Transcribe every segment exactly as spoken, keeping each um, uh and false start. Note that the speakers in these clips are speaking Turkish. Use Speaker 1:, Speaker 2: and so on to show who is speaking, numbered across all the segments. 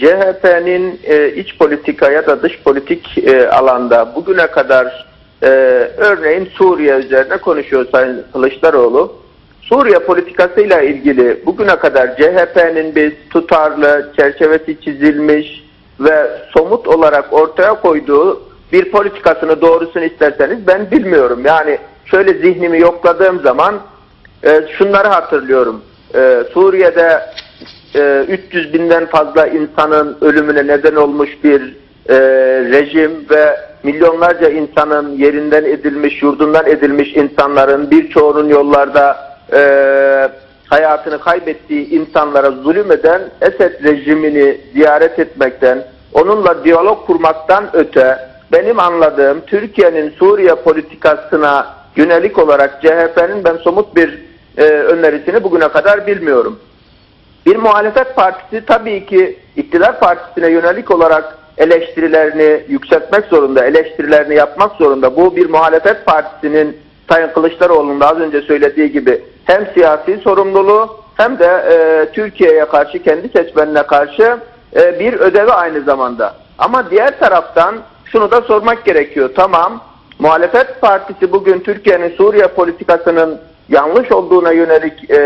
Speaker 1: C H P'nin e, iç politika ya da dış politik e, alanda bugüne kadar e, örneğin Suriye üzerine konuşuyor Sayın Kılıçdaroğlu. Suriye politikasıyla ilgili bugüne kadar C H P'nin bir tutarlı, çerçevesi çizilmiş ve somut olarak ortaya koyduğu bir politikasını doğrusunu isterseniz ben bilmiyorum. Yani şöyle zihnimi yokladığım zaman e, şunları hatırlıyorum. E, Suriye'de e, üç yüz binden fazla insanın ölümüne neden olmuş bir e, rejim ve milyonlarca insanın yerinden edilmiş, yurdundan edilmiş insanların birçoğunun yollarda e, hayatını kaybettiği insanlara zulüm eden Esed rejimini ziyaret etmekten, onunla diyalog kurmaktan öte benim anladığım Türkiye'nin Suriye politikasına yönelik olarak C H P'nin ben somut bir e, önerisini bugüne kadar bilmiyorum. Bir muhalefet partisi tabii ki iktidar partisine yönelik olarak eleştirilerini yükseltmek zorunda, eleştirilerini yapmak zorunda. Bu bir muhalefet partisinin Sayın Kılıçdaroğlu'nun da az önce söylediği gibi hem siyasi sorumluluğu hem de e, Türkiye'ye karşı, kendi seçmenine karşı e, bir ödevi aynı zamanda. Ama diğer taraftan şunu da sormak gerekiyor. Tamam, muhalefet partisi bugün Türkiye'nin Suriye politikasının yanlış olduğuna yönelik e,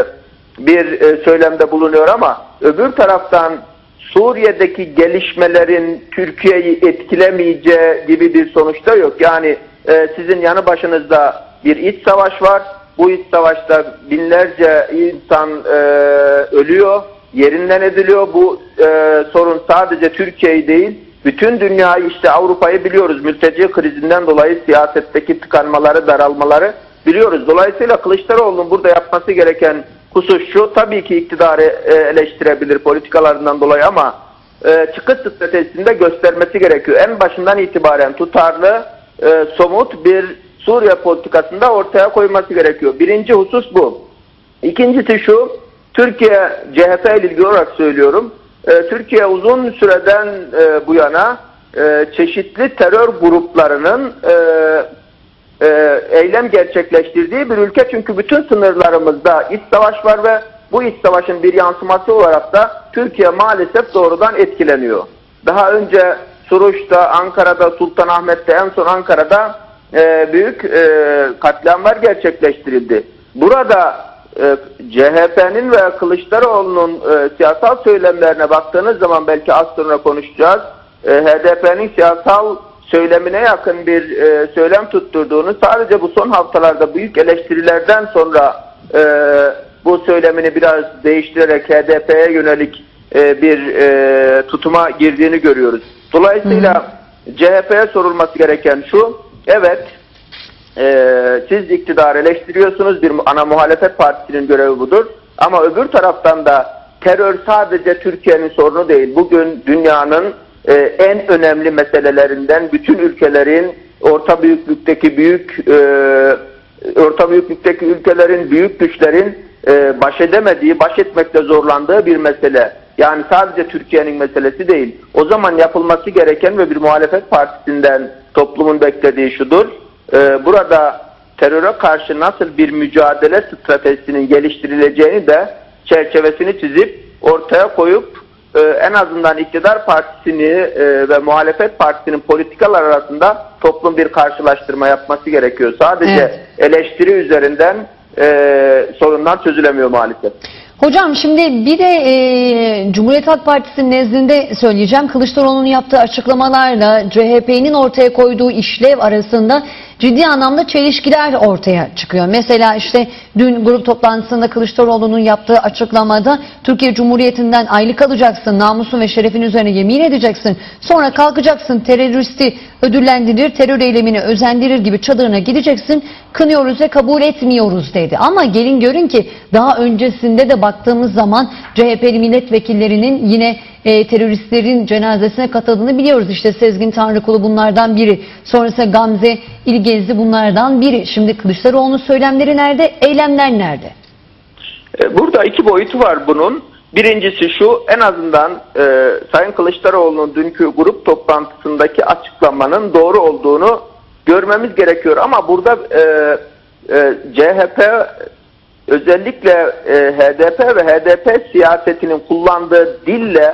Speaker 1: bir e, söylemde bulunuyor ama öbür taraftan Suriye'deki gelişmelerin Türkiye'yi etkilemeyeceği gibi bir sonuçta yok. Yani e, sizin yanı başınızda bir iç savaş var. Bu iç savaşta binlerce insan e, ölüyor, yerinden ediliyor. Bu e, sorun sadece Türkiye'yi değil, bütün dünyayı, işte Avrupa'yı biliyoruz. Mülteci krizinden dolayı siyasetteki tıkanmaları, daralmaları biliyoruz. Dolayısıyla Kılıçdaroğlu'nun burada yapması gereken husus şu: tabii ki iktidarı e, eleştirebilir politikalarından dolayı ama e, çıkış stratejisinde göstermesi gerekiyor. En başından itibaren tutarlı, e, somut bir Suriye politikasında ortaya koyması gerekiyor. Birinci husus bu. İkincisi şu: Türkiye, C H P ile ilgili olarak söylüyorum. E, Türkiye uzun süreden e, bu yana e, çeşitli terör gruplarının e, e, eylem gerçekleştirdiği bir ülke. Çünkü bütün sınırlarımızda iç savaş var ve bu iç savaşın bir yansıması olarak da Türkiye maalesef doğrudan etkileniyor. Daha önce Suruç'ta, Ankara'da, Sultanahmet'te, en son Ankara'da e, büyük e, katliamlar gerçekleştirildi. Burada e, C H P'nin ve Kılıçdaroğlu'nun e, siyasal söylemlerine baktığınız zaman, belki az sonra konuşacağız, e, H D P'nin siyasal söylemine yakın bir e, söylem tutturduğunu, sadece bu son haftalarda büyük eleştirilerden sonra e, bu söylemini biraz değiştirerek H D P'ye yönelik e, bir e, tutuma girdiğini görüyoruz. Dolayısıyla hmm. C H P'ye sorulması gereken şu: evet, e, siz iktidarı eleştiriyorsunuz, bir ana muhalefet partisinin görevi budur, ama öbür taraftan da terör sadece Türkiye'nin sorunu değil. Bugün dünyanın e, en önemli meselelerinden, bütün ülkelerin, orta büyüklükteki büyük e, orta büyüklükteki ülkelerin, büyük güçlerin e, baş edemediği, baş etmekte zorlandığı bir mesele. Yani sadece Türkiye'nin meselesi değil. O zaman yapılması gereken ve bir muhalefet partisinden toplumun beklediği şudur: e, burada teröre karşı nasıl bir mücadele stratejisinin geliştirileceğini de çerçevesini çizip ortaya koyup e, en azından iktidar partisini e, ve muhalefet partisinin politikalar arasında toplum bir karşılaştırma yapması gerekiyor. Sadece evet, eleştiri üzerinden e, sorunlar çözülemiyor maalesef.
Speaker 2: Hocam şimdi bir de e, Cumhuriyet Halk Partisi'nin nezdinde söyleyeceğim. Kılıçdaroğlu'nun yaptığı açıklamalarla C H P'nin ortaya koyduğu işlev arasında ciddi anlamda çelişkiler ortaya çıkıyor. Mesela işte dün grup toplantısında Kılıçdaroğlu'nun yaptığı açıklamada Türkiye Cumhuriyeti'nden aylık alacaksın, namusun ve şerefin üzerine yemin edeceksin, sonra kalkacaksın teröristi ödüllendirir, terör eylemini özendirir gibi çadırına gideceksin, kınıyoruz ve kabul etmiyoruz dedi. Ama gelin görün ki daha öncesinde de baktığımız zaman C H P'li milletvekillerinin yine e, teröristlerin cenazesine katıldığını biliyoruz. İşte Sezgin Tanrıkulu bunlardan biri. Sonrasında Gamze İlgezdi bunlardan biri. Şimdi Kılıçdaroğlu'nun söylemleri nerede? Eylemler nerede?
Speaker 1: Burada iki boyutu var bunun. Birincisi şu: en azından e, Sayın Kılıçdaroğlu'nun dünkü grup toplantısındaki açıklamanın doğru olduğunu görmemiz gerekiyor. Ama burada e, e, C H P, özellikle e, H D P ve H D P siyasetinin kullandığı dille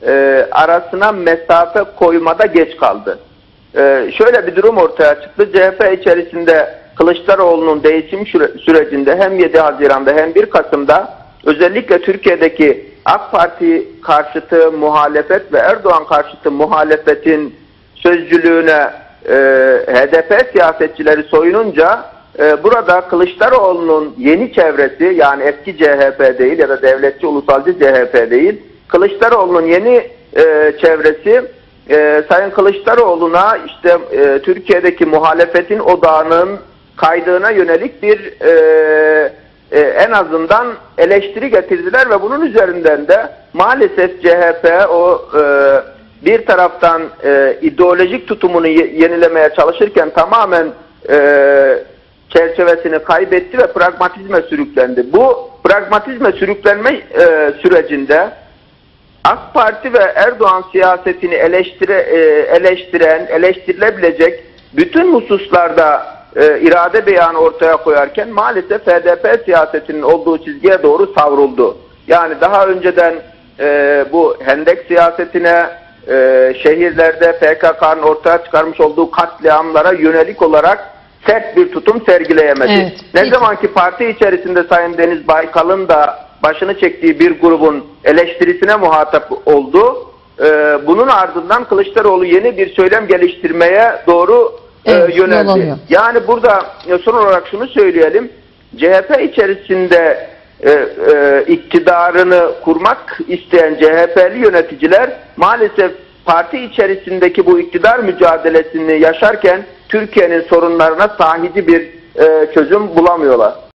Speaker 1: e, arasına mesafe koymada geç kaldı. E, şöyle bir durum ortaya çıktı. C H P içerisinde Kılıçdaroğlu'nun değişim sürecinde hem yedi Haziran'da hem bir Kasım'da özellikle Türkiye'deki AK Parti karşıtı muhalefet ve Erdoğan karşıtı muhalefetin sözcülüğüne e, H D P siyasetçileri soyununca e, burada Kılıçdaroğlu'nun yeni çevresi, yani eski C H P değil ya da devletçi ulusalcı C H P değil, Kılıçdaroğlu'nun yeni e, çevresi e, Sayın Kılıçdaroğlu'na işte e, Türkiye'deki muhalefetin odağının kaydığına yönelik bir e, e, en azından eleştiri getirdiler ve bunun üzerinden de maalesef C H P o e, bir taraftan e, ideolojik tutumunu yenilemeye çalışırken tamamen e, çerçevesini kaybetti ve pragmatizme sürüklendi. Bu pragmatizme sürüklenme e, sürecinde AK Parti ve Erdoğan siyasetini eleştire, e, eleştiren, eleştirilebilecek bütün hususlarda e, irade beyanı ortaya koyarken maalesef H D P siyasetinin olduğu çizgiye doğru savruldu. Yani daha önceden e, bu hendek siyasetine, e, şehirlerde P K K'nın ortaya çıkarmış olduğu katliamlara yönelik olarak sert bir tutum sergileyemedi. Evet, ne peki. Zaman ki parti içerisinde Sayın Deniz Baykal'ın da başını çektiği bir grubun eleştirisine muhatap oldu, e, bunun ardından Kılıçdaroğlu yeni bir söylem geliştirmeye doğru e, evet, yöneldi. Yani burada son olarak şunu söyleyelim, C H P içerisinde e, e, iktidarını kurmak isteyen C H P'li yöneticiler maalesef parti içerisindeki bu iktidar mücadelesini yaşarken Türkiye'nin sorunlarına sahici bir e, çözüm bulamıyorlar.